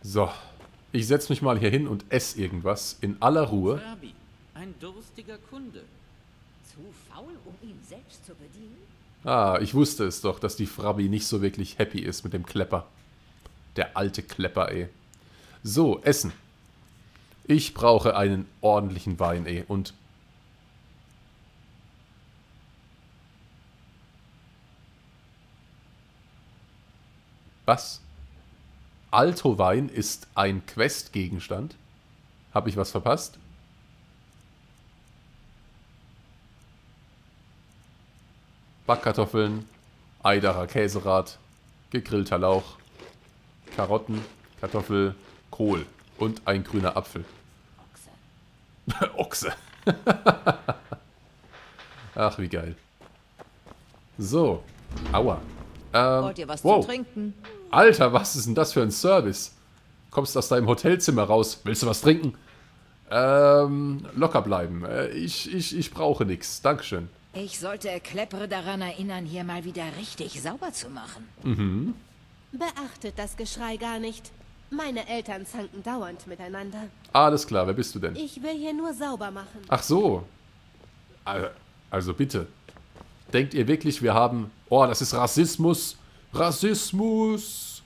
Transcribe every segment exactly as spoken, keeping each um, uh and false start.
So. Ich setze mich mal hier hin und esse irgendwas in aller Ruhe. Frabi, ein durstiger Kunde. Zu faul, um ihn selbst zu bedienen? Ah, ich wusste es doch, dass die Frabi nicht so wirklich happy ist mit dem Klepper. Der alte Klepper, ey. So, Essen. Ich brauche einen ordentlichen Wein, ey. Und... Was? Alto-Wein ist ein Questgegenstand? Habe ich was verpasst? Backkartoffeln, Eidacher Käserad, gegrillter Lauch, Karotten, Kartoffel, Kohl und ein grüner Apfel. Ochse. Ochse. Ach, wie geil. So. Aua. Ähm, Wollt ihr was wow. zu trinken? Alter, was ist denn das für ein Service? Kommst aus deinem Hotelzimmer raus. Willst du was trinken? Ähm, locker bleiben. Äh, ich, ich, ich brauche nichts. Dankeschön. Ich sollte Kleppere daran erinnern, hier mal wieder richtig sauber zu machen. Mhm. Beachtet das Geschrei gar nicht. Meine Eltern zanken dauernd miteinander. Alles klar, wer bist du denn? Ich will hier nur sauber machen. Ach so. Also bitte. Denkt ihr wirklich, wir haben... Oh, das ist Rassismus. Rassismus.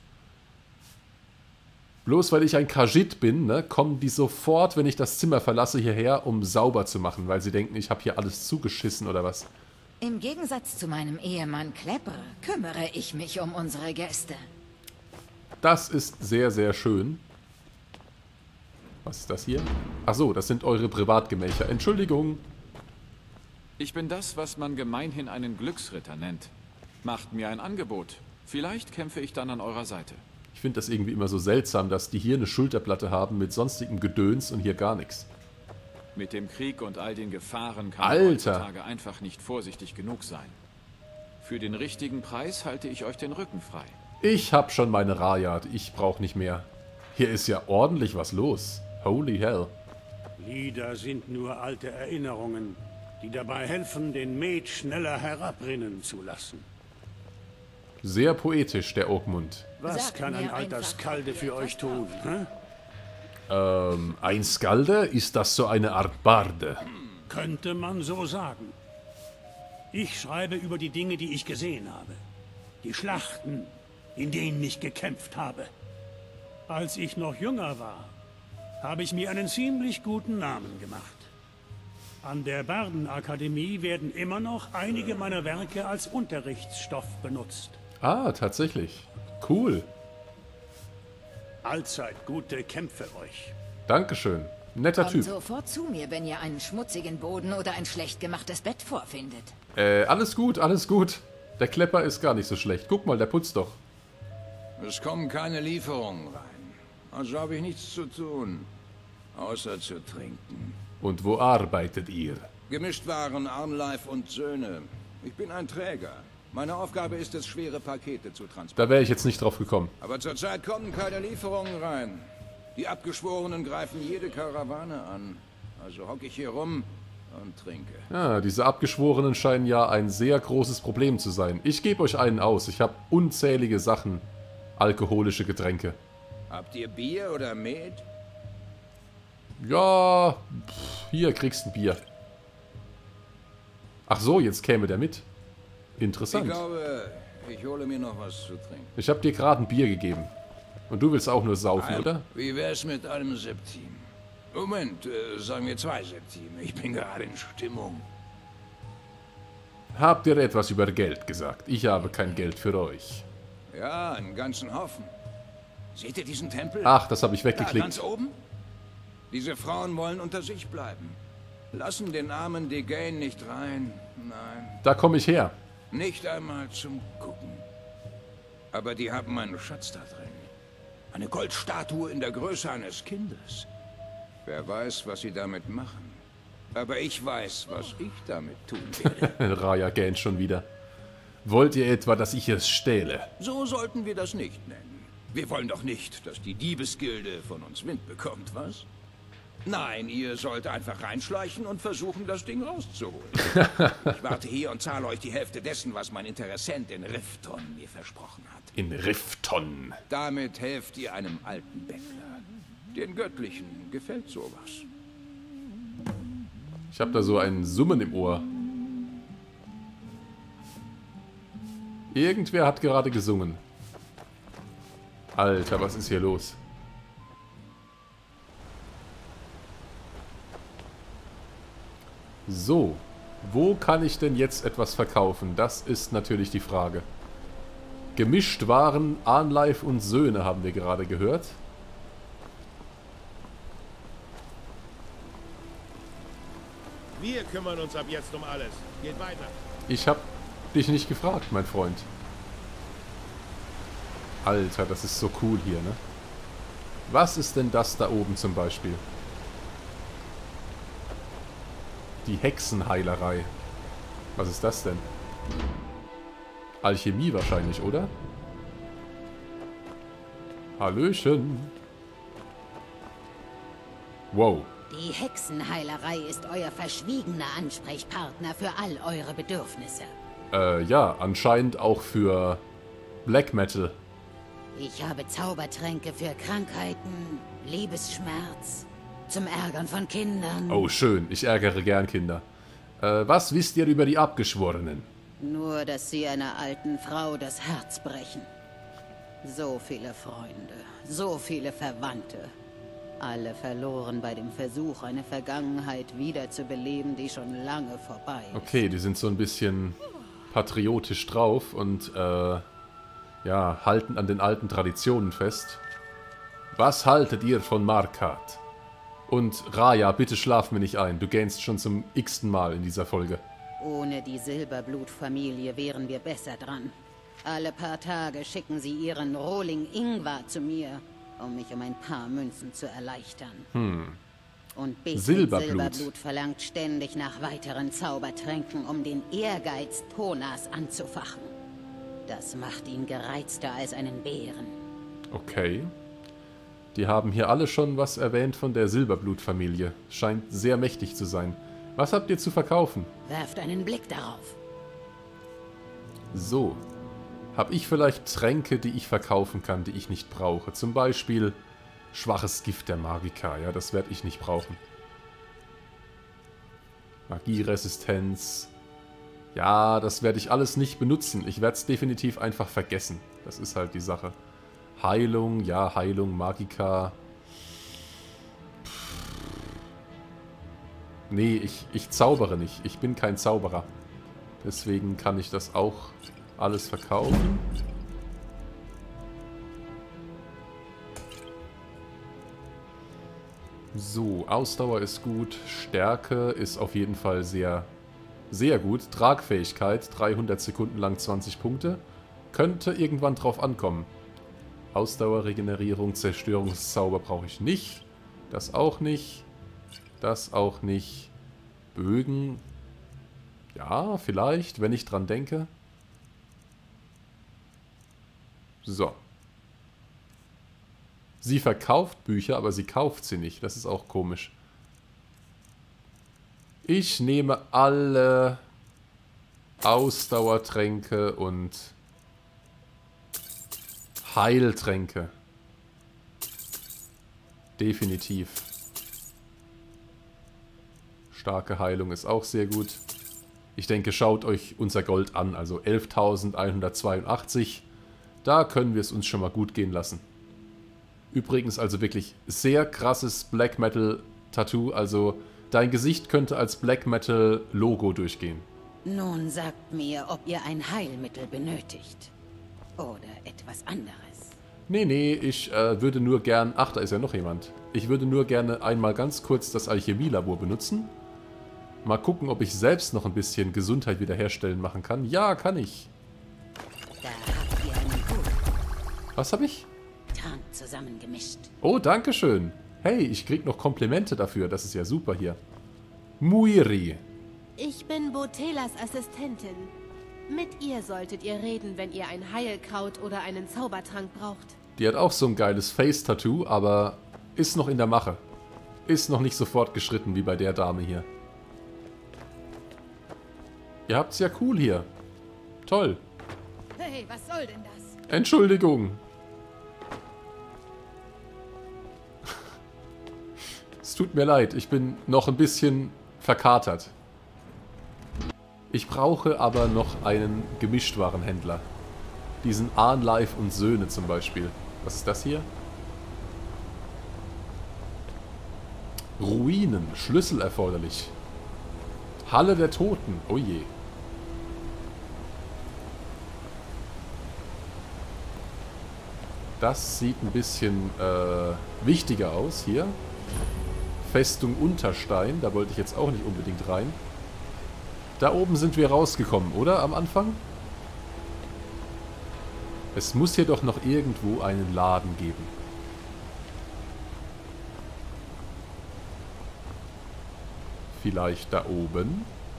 Bloß weil ich ein Kajit bin, ne, kommen die sofort, wenn ich das Zimmer verlasse, hierher, um sauber zu machen, weil sie denken, ich habe hier alles zugeschissen oder was. Im Gegensatz zu meinem Ehemann Kleppere kümmere ich mich um unsere Gäste. Das ist sehr, sehr schön. Was ist das hier? Ach so, das sind eure Privatgemächer. Entschuldigung. Ich bin das, was man gemeinhin einen Glücksritter nennt. Macht mir ein Angebot. Vielleicht kämpfe ich dann an eurer Seite. Ich finde das irgendwie immer so seltsam, dass die hier eine Schulterplatte haben mit sonstigem Gedöns und hier gar nichts. Mit dem Krieg und all den Gefahren kann man Alter. heutzutage einfach nicht vorsichtig genug sein. Für den richtigen Preis halte ich euch den Rücken frei. Ich hab schon meine Rajat. Ich brauche nicht mehr. Hier ist ja ordentlich was los. Holy hell. Lieder sind nur alte Erinnerungen, die dabei helfen, den Met schneller herabrinnen zu lassen. Sehr poetisch, der Oakmund. Was Sag kann mir ein alter einfach, Skalde ob ihr für euch etwas tun? Hä? Ähm, ein Skalde? Ist das so eine Art Barde? Könnte man so sagen. Ich schreibe über die Dinge, die ich gesehen habe. Die Schlachten, in denen ich gekämpft habe. Als ich noch jünger war, habe ich mir einen ziemlich guten Namen gemacht. An der Bardenakademie werden immer noch einige meiner Werke als Unterrichtsstoff benutzt. Ah, tatsächlich. Cool. Allzeit gute Kämpfe euch. Dankeschön. Netter Kommt Typ. sofort zu mir, wenn ihr einen schmutzigen Boden oder ein schlecht gemachtes Bett vorfindet. Äh, alles gut, alles gut. Der Klepper ist gar nicht so schlecht. Guck mal, der putzt doch. Es kommen keine Lieferungen rein. Also habe ich nichts zu tun, außer zu trinken. Und wo arbeitet ihr? Gemischtwaren, Arnleif und Söhne. Ich bin ein Träger. Meine Aufgabe ist es, schwere Pakete zu transportieren. Da wäre ich jetzt nicht drauf gekommen. Aber zurzeit kommen keine Lieferungen rein. Die Abgeschworenen greifen jede Karawane an. Also hocke ich hier rum und trinke. Ja, diese Abgeschworenen scheinen ja ein sehr großes Problem zu sein. Ich gebe euch einen aus. Ich habe unzählige Sachen. Alkoholische Getränke. Habt ihr Bier oder Met? Ja, pff, hier kriegst du ein Bier. Ach so, jetzt käme der mit. Interessant. Ich glaube, ich hole mir noch was zu trinken. Ich habe dir gerade ein Bier gegeben. Und du willst auch nur saufen, Ein- oder? Wie wär's mit einem Septim? Moment, äh, sagen wir zwei Septim. Ich bin gerade in Stimmung. Habt ihr etwas über Geld gesagt? Ich habe kein Geld für euch. Ja, einen ganzen Haufen. Seht ihr diesen Tempel? Ach, das habe ich Da, ganz weggeklickt. oben? Diese Frauen wollen unter sich bleiben. Lassen den armen Degain nicht rein. Nein, Da komme ich her. nicht einmal zum Gucken. Aber die haben einen Schatz da drin. Eine Goldstatue in der Größe eines Kindes. Wer weiß, was sie damit machen. Aber ich weiß, was ich damit tun werde. Raya gähnt schon wieder. Wollt ihr etwa, dass ich es stehle? So sollten wir das nicht nennen. Wir wollen doch nicht, dass die Diebesgilde von uns Wind bekommt, was? Nein, ihr sollt einfach reinschleichen und versuchen, das Ding rauszuholen. Ich warte hier und zahle euch die Hälfte dessen, was mein Interessent in Rifton mir versprochen hat. In Rifton. Damit helft ihr einem alten Bettler. Den Göttlichen gefällt sowas. Ich habe da so ein Summen im Ohr. Irgendwer hat gerade gesungen. Alter, was ist hier los? So, wo kann ich denn jetzt etwas verkaufen? Das ist natürlich die Frage. Gemischt Waren, Arnleif und Söhne haben wir gerade gehört. Wir kümmern uns ab jetzt um alles. Geht weiter. Ich hab dich nicht gefragt, mein Freund. Alter, das ist so cool hier, ne? Was ist denn das da oben zum Beispiel? Die Hexenheilerei. Was ist das denn? Alchemie wahrscheinlich, oder? Hallöchen. Wow. Die Hexenheilerei ist euer verschwiegener Ansprechpartner für all eure Bedürfnisse. Äh, ja, anscheinend auch für Black Metal. Ich habe Zaubertränke für Krankheiten, Liebesschmerz, zum Ärgern von Kindern. Oh, schön. Ich ärgere gern Kinder. Äh, was wisst ihr über die Abgeschworenen? Nur, dass sie einer alten Frau das Herz brechen. So viele Freunde, so viele Verwandte. Alle verloren bei dem Versuch, eine Vergangenheit wiederzubeleben, die schon lange vorbei ist. Okay, die sind so ein bisschen patriotisch drauf und äh, ja, halten an den alten Traditionen fest. Was haltet ihr von Markat? Und Raya, bitte schlaf mir nicht ein. Du gähnst schon zum x-ten Mal in dieser Folge. Ohne die Silberblut-Familie wären wir besser dran. Alle paar Tage schicken sie ihren Rohling Ingvar zu mir, um mich um ein paar Münzen zu erleichtern. Hm. Und Biscuit Silberblut. Silberblut verlangt ständig nach weiteren Zaubertränken, um den Ehrgeiz Thonas anzufachen. Das macht ihn gereizter als einen Bären. Okay. Die haben hier alle schon was erwähnt von der Silberblut-Familie. Scheint sehr mächtig zu sein. Was habt ihr zu verkaufen? Werft einen Blick darauf. So. Habe ich vielleicht Tränke, die ich verkaufen kann, die ich nicht brauche? Zum Beispiel schwaches Gift der Magiker. Ja, das werde ich nicht brauchen. Magieresistenz. Ja, das werde ich alles nicht benutzen. Ich werde es definitiv einfach vergessen. Das ist halt die Sache. Heilung, ja, Heilung, Magika. Nee, ich, ich zaubere nicht. Ich bin kein Zauberer. Deswegen kann ich das auch alles verkaufen. So, Ausdauer ist gut. Stärke ist auf jeden Fall sehr, sehr gut. Tragfähigkeit, dreihundert Sekunden lang zwanzig Punkte. Könnte irgendwann drauf ankommen. Ausdauerregenerierung, Zerstörungszauber brauche ich nicht. Das auch nicht. Das auch nicht. Bögen. Ja, vielleicht, wenn ich dran denke. So. Sie verkauft Bücher, aber sie kauft sie nicht. Das ist auch komisch. Ich nehme alle Ausdauertränke und Heiltränke. Definitiv. Starke Heilung ist auch sehr gut. Ich denke, schaut euch unser Gold an. Also elftausendeinhundertzweiundachtzig. Da können wir es uns schon mal gut gehen lassen. Übrigens also wirklich sehr krasses Black Metal Tattoo. Also dein Gesicht könnte als Black Metal Logo durchgehen. Nun sagt mir, ob ihr ein Heilmittel benötigt. Oder etwas anderes. Nee, nee, ich äh, würde nur gern... Ach, da ist ja noch jemand. Ich würde nur gerne einmal ganz kurz das Alchemielabor benutzen. Mal gucken, ob ich selbst noch ein bisschen Gesundheit wiederherstellen machen kann. Ja, kann ich. Da habt ihr einen guten Was habe ich? Trank zusammengemischt. Oh, danke schön. Hey, ich krieg noch Komplimente dafür. Das ist ja super hier. Muiri. Ich bin Botelas Assistentin. Mit ihr solltet ihr reden, wenn ihr ein Heilkraut oder einen Zaubertrank braucht. Die hat auch so ein geiles Face-Tattoo, aber ist noch in der Mache. ist noch nicht so fortgeschritten wie bei der Dame hier. Ihr habt's ja cool hier. Toll. Hey, was soll denn das? Entschuldigung. Es tut mir leid, ich bin noch ein bisschen verkatert. Ich brauche aber noch einen Gemischtwarenhändler. Diesen Arnleif und Söhne zum Beispiel. Was ist das hier? Ruinen, Schlüssel erforderlich. Halle der Toten, oh je. Das sieht ein bisschen äh, wichtiger aus hier. Festung Unterstein, da wollte ich jetzt auch nicht unbedingt rein. Da oben sind wir rausgekommen, oder? Am Anfang? Es muss hier doch noch irgendwo einen Laden geben. Vielleicht da oben?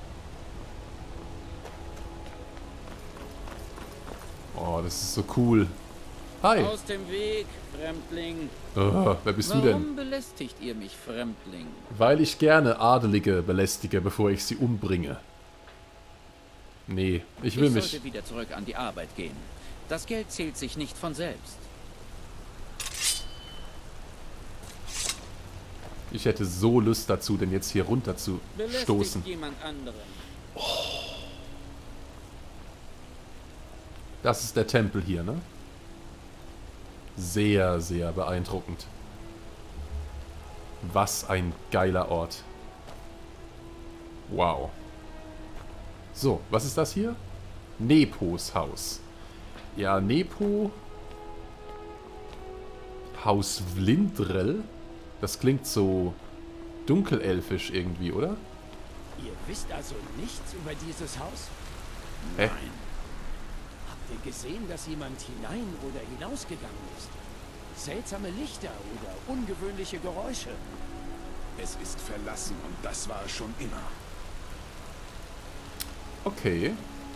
Oh, das ist so cool. Hi. Aus dem Weg, Fremdling. Oh, wer bist Warum du denn? belästigt ihr mich, Fremdling? Weil ich gerne Adelige belästige, bevor ich sie umbringe. Nee, ich will ich mich... sollte wieder zurück an die Arbeit gehen. Das Geld zählt sich nicht von selbst. Ich hätte so Lust dazu, denn jetzt hier runter zu stoßen. Belästigt jemand anderen. Das ist der Tempel hier, ne? Sehr, sehr beeindruckend. Was ein geiler Ort. Wow. So, was ist das hier? Nepos Haus. Ja, Nepo. Haus Vlindrel. Das klingt so dunkelelfisch irgendwie, oder? Ihr wisst also nichts über dieses Haus? Hä? Nein. Habt ihr gesehen, dass jemand hinein oder hinausgegangen ist? Seltsame Lichter oder ungewöhnliche Geräusche? Es ist verlassen und das war es schon immer. Okay.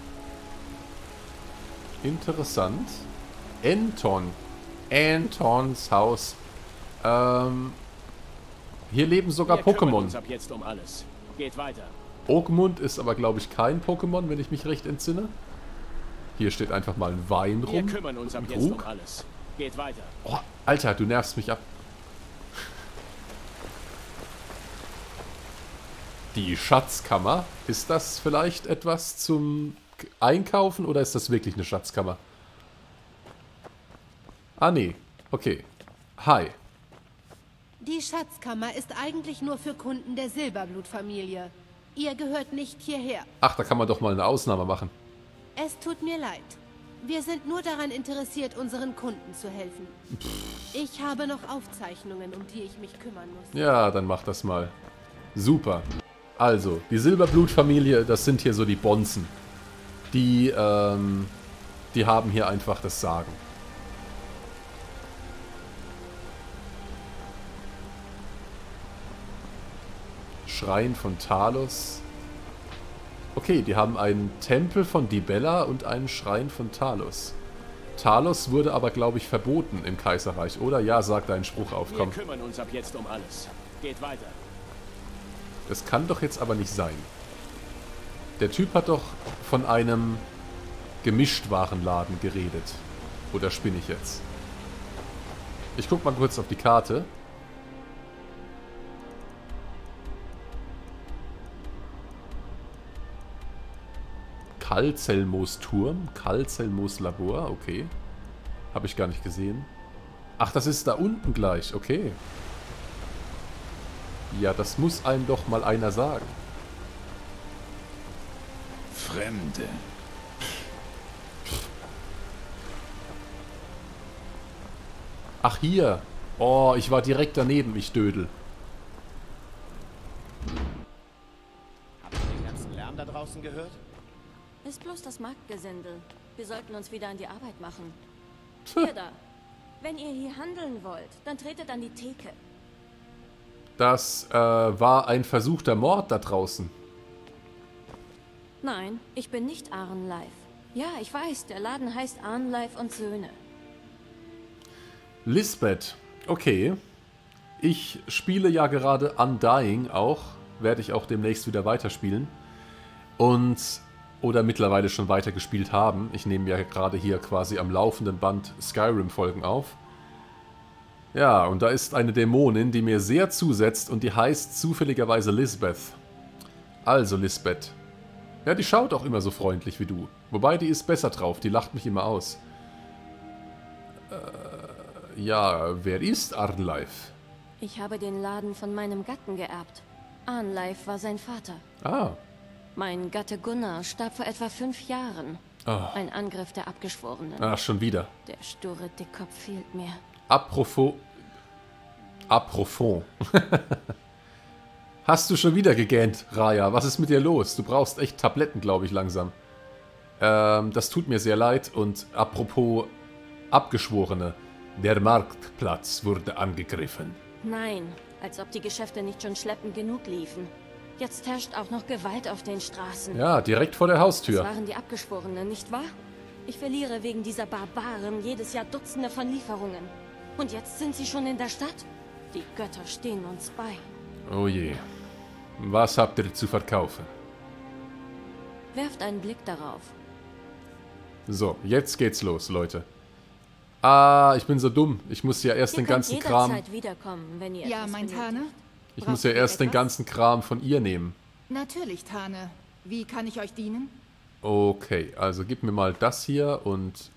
Interessant. Anton. Antons Haus. Ähm... Hier leben sogar Wir kümmern Pokémon. uns ab jetzt um alles. Geht weiter. Oakmund ist aber, glaube ich, kein Pokémon, wenn ich mich recht entsinne. Hier steht einfach mal ein Wein Wir rum. kümmern uns ab Ein jetzt um Krug. alles. Geht weiter. Oh, Alter, du nervst mich ab. Die Schatzkammer. Ist das vielleicht etwas zum Einkaufen oder ist das wirklich eine Schatzkammer? Ah, nee. Okay. Hi. Die Schatzkammer ist eigentlich nur für Kunden der Silberblutfamilie. Ihr gehört nicht hierher. Ach, da kann man doch mal eine Ausnahme machen. Es tut mir leid. Wir sind nur daran interessiert, unseren Kunden zu helfen. Ich habe noch Aufzeichnungen, um die ich mich kümmern muss. Ja, dann mach das mal. Super. Also, die Silberblutfamilie, das sind hier so die Bonzen. Die, ähm, die haben hier einfach das Sagen. Schrein von Talos. Okay, die haben einen Tempel von Dibella und einen Schrein von Talos. Talos wurde aber, glaube ich, verboten im Kaiserreich, oder? Ja, sag deinen Spruch auf, komm. Wir kümmern uns ab jetzt um alles. Geht weiter. Das kann doch jetzt aber nicht sein. Der Typ hat doch von einem Gemischtwarenladen geredet. Oder spinne ich jetzt? Ich guck mal kurz auf die Karte. Kalzelmos Turm, Kalzelmos Labor, okay. Habe ich gar nicht gesehen. Ach, das ist da unten gleich, okay. Ja, das muss einem doch mal einer sagen. Fremde. Ach, hier. Oh, ich war direkt daneben, ich Dödel. Habt ihr den ganzen Lärm da draußen gehört? Ist bloß das Marktgesindel. Wir sollten uns wieder an die Arbeit machen. Tja. Ihr da. Wenn ihr hier handeln wollt, dann tretet an die Theke. Das äh, war ein versuchter Mord da draußen. Nein, ich bin nicht Arnleif. Ja, ich weiß, der Laden heißt Arnleif und Söhne. Lisbeth. Okay. Ich spiele ja gerade Undying auch. Werde ich auch demnächst wieder weiterspielen. Und, oder mittlerweile schon weitergespielt haben. Ich nehme ja gerade hier quasi am laufenden Band Skyrim-Folgen auf. Ja, und da ist eine Dämonin, die mir sehr zusetzt und die heißt zufälligerweise Lisbeth. Also Lisbeth. Ja, die schaut auch immer so freundlich wie du. Wobei, die ist besser drauf, die lacht mich immer aus. Äh, ja, wer ist Arnleif? Ich habe den Laden von meinem Gatten geerbt. Arnleif war sein Vater. Ah. Mein Gatte Gunnar starb vor etwa fünf Jahren. Oh. Ein Angriff der Abgeschworenen. Ach, schon wieder. Der sture Dickkopf fehlt mir. Apropos. Apropos. Hast du schon wieder gegähnt, Raya? Was ist mit dir los? Du brauchst echt Tabletten, glaube ich, langsam. Ähm, das tut mir sehr leid. Und apropos Abgeschworene. Der Marktplatz wurde angegriffen. Nein, als ob die Geschäfte nicht schon schleppend genug liefen. Jetzt herrscht auch noch Gewalt auf den Straßen. Ja, direkt vor der Haustür. Das waren die Abgeschworenen, nicht wahr? Ich verliere wegen dieser Barbaren jedes Jahr Dutzende von Lieferungen. Und jetzt sind sie schon in der Stadt? Die Götter stehen uns bei. Oh je. Was habt ihr zu verkaufen? Werft einen Blick darauf. So, jetzt geht's los, Leute. Ah, ich bin so dumm. Ich muss ja erst ihr den ganzen könnt Kram... jederzeit wiederkommen, wenn ihr Ja, etwas mein benötigt. Tane? Ich Braucht muss ja ihr erst den etwas? ganzen Kram von ihr nehmen. Natürlich, Tane. Wie kann ich euch dienen? Okay, also gib mir mal das hier und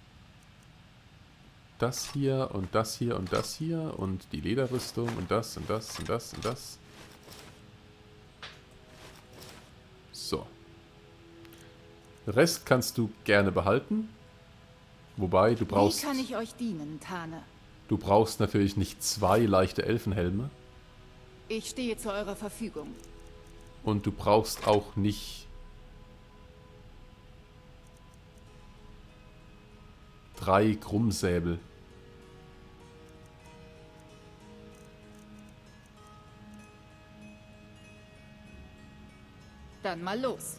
das hier und das hier und das hier und die Lederrüstung und das und das und das und das. So. Rest kannst du gerne behalten. Wobei, du brauchst... Wie kann ich euch dienen, Tane? Du brauchst natürlich nicht zwei leichte Elfenhelme. Ich stehe zu eurer Verfügung. Und du brauchst auch nicht... drei Krummsäbel. Dann mal los.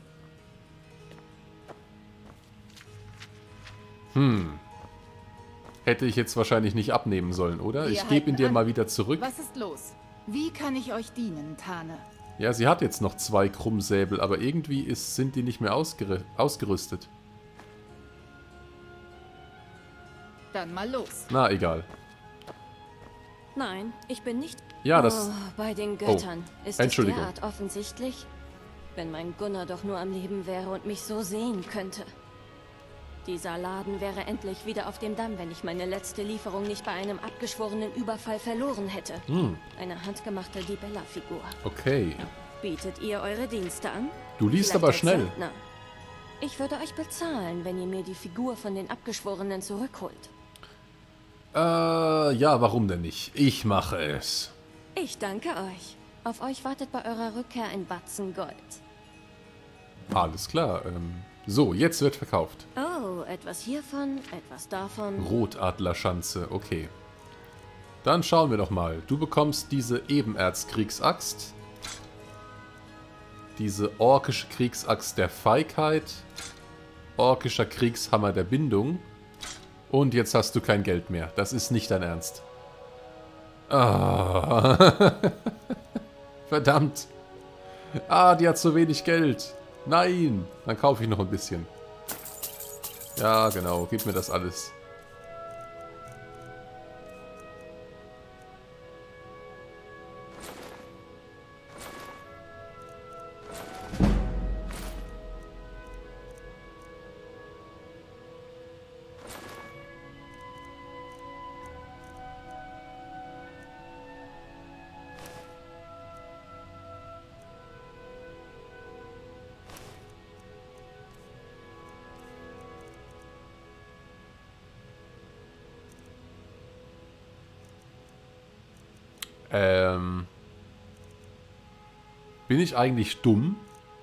Hm. Hätte ich jetzt wahrscheinlich nicht abnehmen sollen, oder? Wir Ich gebe ihn halten dir an. mal wieder zurück. Was ist los? Wie kann ich euch dienen, Tane? Ja, sie hat jetzt noch zwei Krummsäbel, aber irgendwie ist, sind die nicht mehr ausger ausgerüstet. Dann mal los. Na, egal. Nein, ich bin nicht... Ja, das- Oh, bei den Göttern. Oh, Ist es Entschuldigung. derart offensichtlich? Wenn mein Gunnar doch nur am Leben wäre und mich so sehen könnte. Dieser Laden wäre endlich wieder auf dem Damm, wenn ich meine letzte Lieferung nicht bei einem abgeschworenen Überfall verloren hätte. Hm. Eine handgemachte Libella-Figur. Okay. Bietet ihr eure Dienste an? Du liest Vielleicht aber als schnell. Söldner. Ich würde euch bezahlen, wenn ihr mir die Figur von den Abgeschworenen zurückholt. Äh, ja, warum denn nicht? Ich mache es. Ich danke euch. Auf euch wartet bei eurer Rückkehr ein Batzen Gold. Alles klar. Ähm, so, jetzt wird verkauft. Oh, etwas hiervon, etwas davon. Rotadlerschanze, okay. Dann schauen wir doch mal. Du bekommst diese Ebenerzkriegsaxt. Diese orkische Kriegsaxt der Feigheit. Orkischer Kriegshammer der Bindung. Und jetzt hast du kein Geld mehr. Das ist nicht dein Ernst. Ah. Verdammt. Ah, die hat so wenig Geld. Nein. Dann kaufe ich noch ein bisschen. Ja, genau. Gib mir das alles. Ähm, bin ich eigentlich dumm?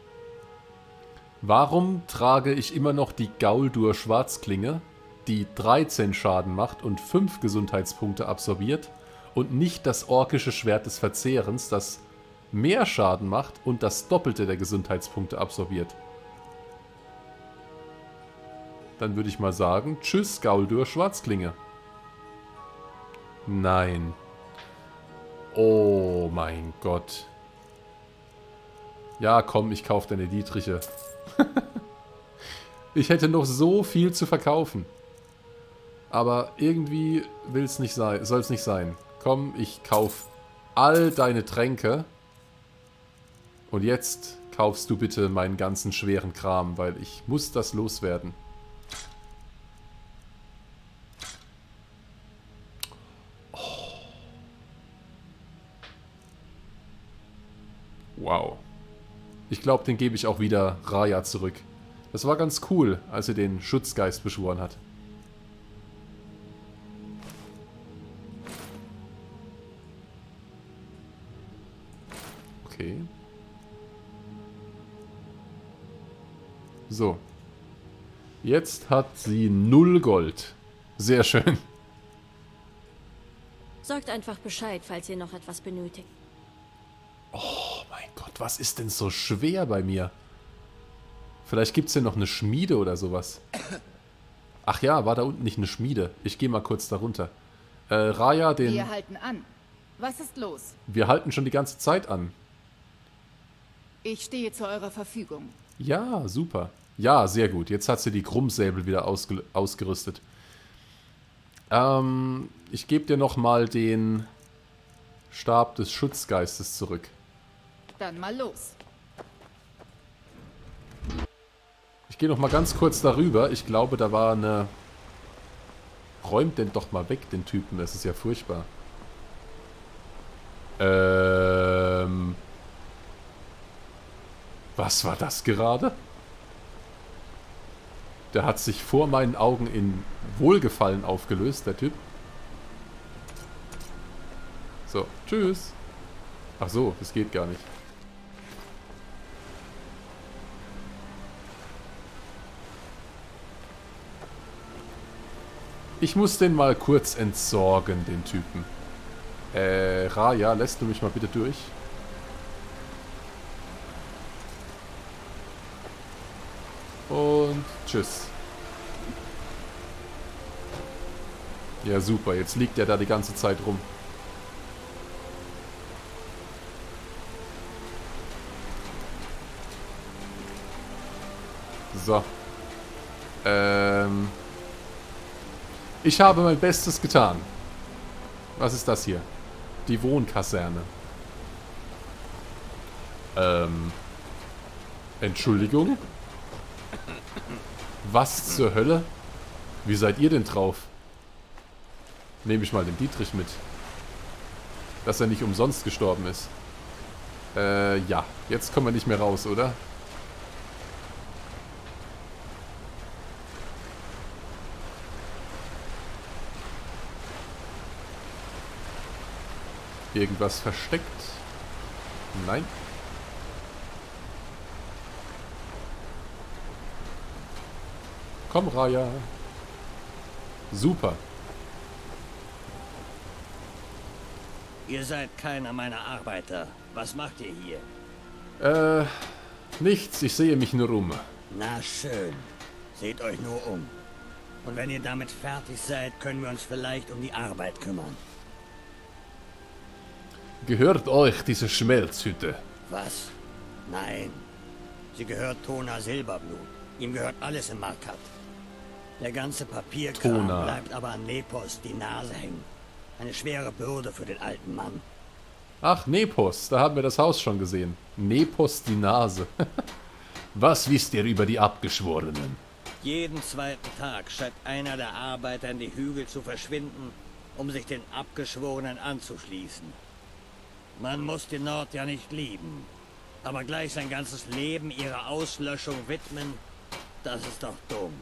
Warum trage ich immer noch die Gauldur Schwarzklinge, die dreizehn Schaden macht und fünf Gesundheitspunkte absorbiert und nicht das orkische Schwert des Verzehrens, das mehr Schaden macht und das Doppelte der Gesundheitspunkte absorbiert? Dann würde ich mal sagen, tschüss Gauldur Schwarzklinge. Nein. Oh mein Gott. Ja, komm, ich kaufe deine Dietriche. Ich hätte noch so viel zu verkaufen. Aber irgendwie will's nicht sein, soll es nicht sein. Komm, ich kauf all deine Tränke. Und jetzt kaufst du bitte meinen ganzen schweren Kram, weil ich muss das loswerden. Oh. Wow. Ich glaube, den gebe ich auch wieder Raya zurück. Das war ganz cool, als sie den Schutzgeist beschworen hat. Okay. So. Jetzt hat sie null Gold. Sehr schön. Sagt einfach Bescheid, falls ihr noch etwas benötigt. Oh mein Gott, was ist denn so schwer bei mir? Vielleicht gibt es hier noch eine Schmiede oder sowas. Ach ja, war da unten nicht eine Schmiede? Ich gehe mal kurz da runter. Äh, Raya, den... Wir halten an. Was ist los? Wir halten schon die ganze Zeit an. Ich stehe zu eurer Verfügung. Ja, super. Ja, sehr gut. Jetzt hat sie die Krummsäbel wieder ausge ausgerüstet. Ähm, ich gebe dir nochmal den Stab des Schutzgeistes zurück. Dann mal los. Ich gehe nochmal ganz kurz darüber. Ich glaube, da war eine... Räumt den doch mal weg, den Typen. Das ist ja furchtbar. Ähm... Was war das gerade? Der hat sich vor meinen Augen in Wohlgefallen aufgelöst, der Typ. So, tschüss. Ach so, das geht gar nicht. Ich muss den mal kurz entsorgen, den Typen. Äh, Raya, lässt du mich mal bitte durch? Und tschüss. Ja, super. Jetzt liegt er da die ganze Zeit rum. So. Ähm. Ich habe mein Bestes getan. Was ist das hier? Die Wohnkaserne. Ähm. Entschuldigung? Was zur Hölle? Wie seid ihr denn drauf? Nehme ich mal den Dietrich mit. Dass er nicht umsonst gestorben ist. Äh, ja. Jetzt kommen wir nicht mehr raus, oder? Irgendwas versteckt? Nein. Komm, Raya. Super. Ihr seid keiner meiner Arbeiter. Was macht ihr hier? Äh, nichts. Ich sehe mich nur um. Na schön. Seht euch nur um. Und wenn ihr damit fertig seid, können wir uns vielleicht um die Arbeit kümmern. Gehört euch diese Schmelzhütte? Was? Nein. Sie gehört Tona Silberblut. Ihm gehört alles in Markat. Der ganze Papierkram Tona. bleibt aber an Nepos die Nase hängen. Eine schwere Bürde für den alten Mann. Ach, Nepos. Da haben wir das Haus schon gesehen. Nepos die Nase. Was wisst ihr über die Abgeschworenen? Jeden zweiten Tag scheint einer der Arbeiter in die Hügel zu verschwinden, um sich den Abgeschworenen anzuschließen. Man muss den Nord ja nicht lieben, aber gleich sein ganzes Leben ihrer Auslöschung widmen, das ist doch dumm.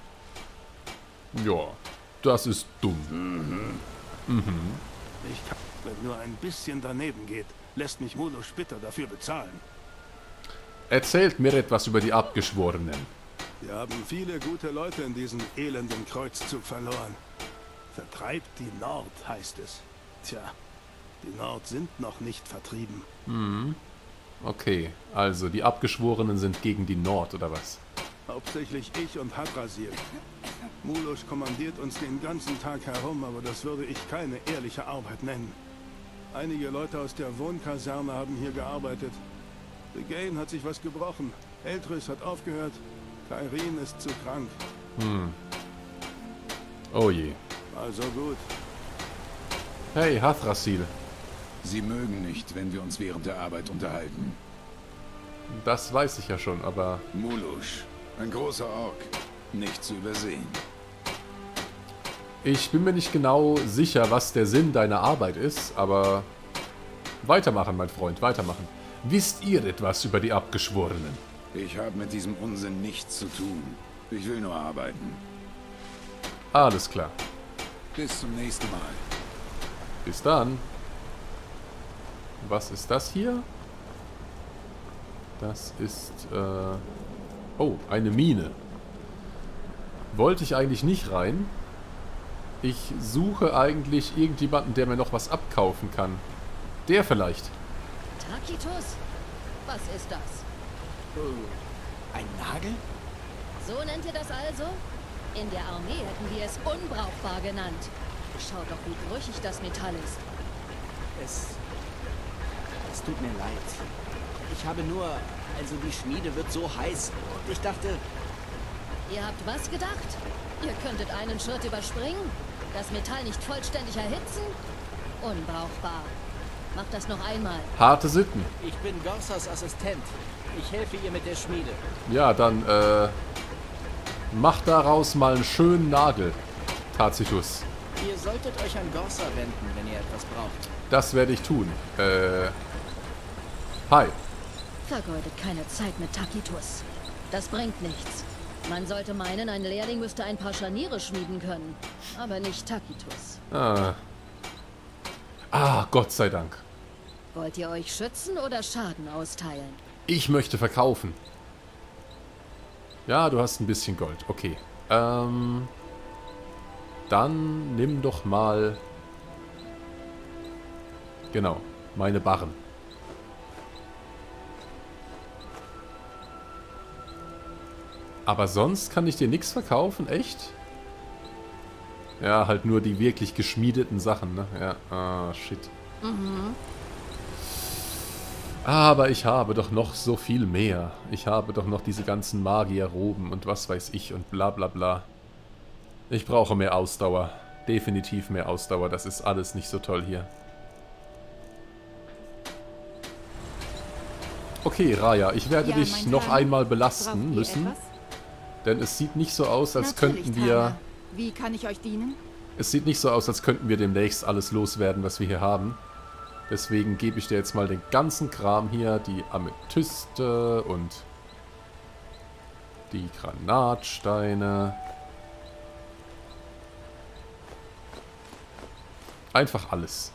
Ja, das ist dumm. Mhm. Mhm. Ich kann, wenn nur ein bisschen daneben geht, lässt mich Mulosch bitter dafür bezahlen. Erzählt mir etwas über die Abgeschworenen. Wir haben viele gute Leute in diesem elenden Kreuzzug verloren. Vertreibt die Nord, heißt es. Tja, die Nord sind noch nicht vertrieben. Mhm. Okay, also die Abgeschworenen sind gegen die Nord, oder was? Hauptsächlich ich und Hadrasil. Mulosch kommandiert uns den ganzen Tag herum, aber das würde ich keine ehrliche Arbeit nennen. Einige Leute aus der Wohnkaserne haben hier gearbeitet. Regain hat sich was gebrochen. Eltrys hat aufgehört. Kairin ist zu krank. Hm. Oh je. Also gut. Hey, Hathrasil. Sie mögen nicht, wenn wir uns während der Arbeit unterhalten. Das weiß ich ja schon, aber... Mulusch, ein großer Ork. Nicht zu übersehen. Ich bin mir nicht genau sicher, was der Sinn deiner Arbeit ist, aber... Weitermachen, mein Freund, weitermachen. Wisst ihr etwas über die Abgeschworenen? Ich habe mit diesem Unsinn nichts zu tun. Ich will nur arbeiten. Alles klar. Bis zum nächsten Mal. Bis dann. Was ist das hier? Das ist, äh... Oh, eine Mine. Wollte ich eigentlich nicht rein. Ich suche eigentlich irgendjemanden, der mir noch was abkaufen kann. Der vielleicht. Tacitus? Was ist das? Ein Nagel? So nennt ihr das also? In der Armee hätten wir es unbrauchbar genannt. Schaut doch, wie brüchig das Metall ist. Es... Es tut mir leid. Ich habe nur... Also die Schmiede wird so heiß und ich dachte... Ihr habt was gedacht? Ihr könntet einen Schritt überspringen? Das Metall nicht vollständig erhitzen? Unbrauchbar. Macht das noch einmal. Harte Sitten. Ich bin Gorsas Assistent. Ich helfe ihr mit der Schmiede. Ja, dann, äh... macht daraus mal einen schönen Nagel, Tacitus. Ihr solltet euch an Gorsa wenden, wenn ihr etwas braucht. Das werde ich tun. Äh... Hi. Vergeudet keine Zeit mit Tacitus. Das bringt nichts. Man sollte meinen, ein Lehrling müsste ein paar Scharniere schmieden können. Aber nicht Tacitus. Ah. Ah, Gott sei Dank. Wollt ihr euch schützen oder Schaden austeilen? Ich möchte verkaufen. Ja, du hast ein bisschen Gold. Okay. Ähm... Dann nimm doch mal... Genau, meine Barren. Aber sonst kann ich dir nichts verkaufen, echt? Ja, halt nur die wirklich geschmiedeten Sachen, ne? Ja, ah, shit. Mhm. Aber ich habe doch noch so viel mehr. Ich habe doch noch diese ganzen Magierroben und was weiß ich und bla bla bla. Ich brauche mehr Ausdauer. Definitiv mehr Ausdauer. Das ist alles nicht so toll hier. Okay, Raya, ich werde Ja, dich mein noch Herr, einmal braucht belasten ihr müssen. etwas? Denn es sieht nicht so aus, als Natürlich, könnten wir... Tana. Wie kann ich euch dienen? Es sieht nicht so aus, als könnten wir demnächst alles loswerden, was wir hier haben. Deswegen gebe ich dir jetzt mal den ganzen Kram hier. Die Amethyste und die Granatsteine. Einfach alles.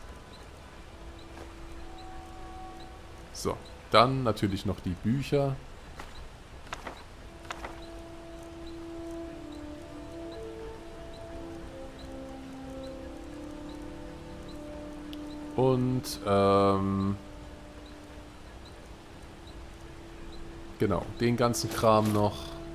So, dann natürlich noch die Bücher. Und, ähm... genau, den ganzen Kram noch.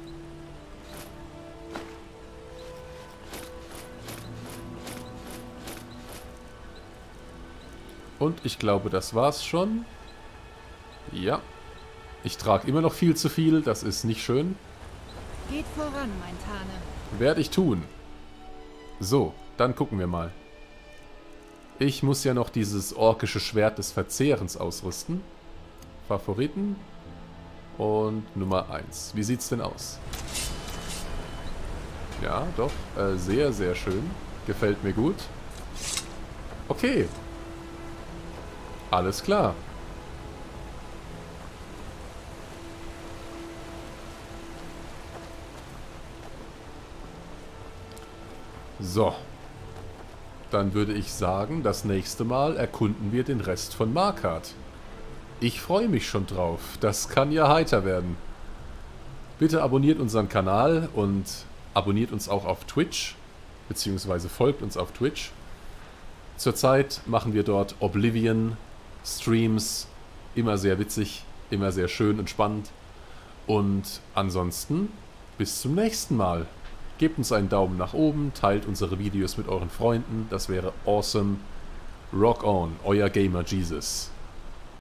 Und ich glaube, das war's schon. Ja. Ich trage immer noch viel zu viel, das ist nicht schön. Geht voran, mein Tane. Werde ich tun. So, dann gucken wir mal. Ich muss ja noch dieses orkische Schwert des Verzehrens ausrüsten. Favoriten. Und Nummer eins. Wie sieht's denn aus? Ja, doch. Äh, sehr, sehr schön. Gefällt mir gut. Okay. Alles klar. So. Dann würde ich sagen, das nächste Mal erkunden wir den Rest von Markarth. Ich freue mich schon drauf. Das kann ja heiter werden. Bitte abonniert unseren Kanal und abonniert uns auch auf Twitch, beziehungsweise folgt uns auf Twitch. Zurzeit machen wir dort Oblivion Streams, immer sehr witzig, immer sehr schön und spannend. Und ansonsten, bis zum nächsten Mal. Gebt uns einen Daumen nach oben, teilt unsere Videos mit euren Freunden, das wäre awesome. Rock on, euer Gamer Jesus.